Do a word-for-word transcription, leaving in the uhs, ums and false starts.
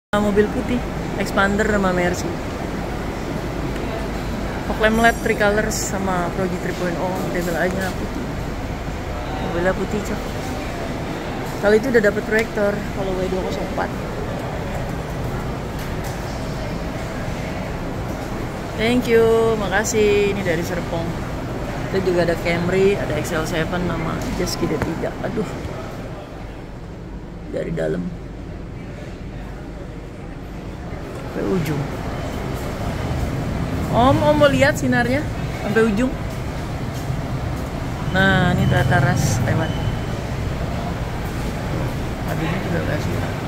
Mobil putih Expander sama Mercy. Fog lamp L E D tricolors sama Proji tiga titik nol, label aja putih. Mobilnya putih cok. Kali itu udah dapet proyektor kalau W dua nol empat. Thank you, makasih. Ini dari Serpong. Itu juga ada Camry, ada X L tujuh sama Jeski D tiga. Aduh, dari dalam sampai ujung. Om, om mau lihat sinarnya sampai ujung. Nah, ini teras lewat. Aduh, ini juga gak sinar.